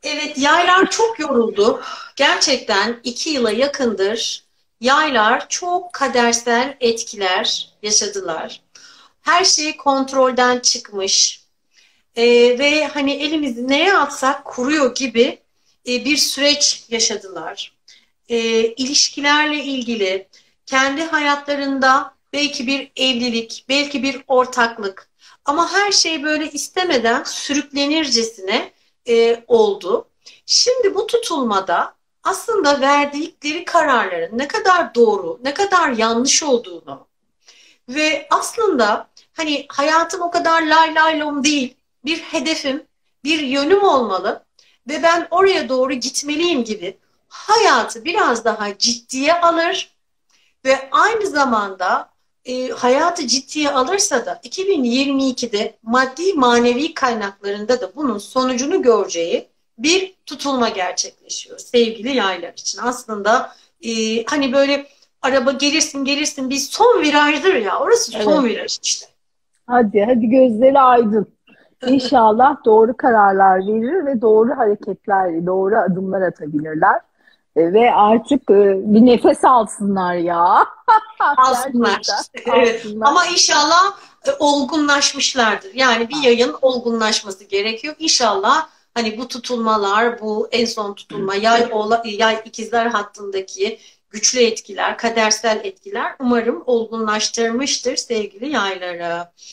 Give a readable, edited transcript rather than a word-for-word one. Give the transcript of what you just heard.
Evet, yaylar çok yoruldu. Gerçekten 2 yıla yakındır yaylar çok kadersel etkiler yaşadılar. Her şey kontrolden çıkmış. Ve hani elimizi neye atsak kuruyor gibi bir süreç yaşadılar. İlişkilerle ilgili kendi hayatlarında belki bir evlilik, belki bir ortaklık ama her şey böyle istemeden sürüklenircesine oldu. Şimdi bu tutulmada aslında verdikleri kararların ne kadar doğru, ne kadar yanlış olduğunu ve aslında hani hayatım o kadar lay lay lom değil, bir hedefim, bir yönüm olmalı ve ben oraya doğru gitmeliyim gibi hayatı biraz daha ciddiye alır ve aynı zamanda hayatı ciddiye alırsa da 2022'de maddi manevi kaynaklarında da bunun sonucunu göreceği bir tutulma gerçekleşiyor sevgili yaylar için. Aslında hani böyle araba gelirsin gelirsin bir son virajdır ya, orası son Evet. viraj işte. Hadi gözleri aydın. İnşallah doğru kararlar verir ve doğru hareketler, doğru adımlar atabilirler. Ve artık bir nefes alsınlar ya. Gerçekten Alsınlar. Evet. alsınlar. Ama inşallah olgunlaşmışlardır. Yani bir yayın olgunlaşması gerekiyor. İnşallah hani bu tutulmalar, bu en son tutulma, yay ikizler hattındaki güçlü etkiler, kadersel etkiler umarım olgunlaştırmıştır sevgili yayları.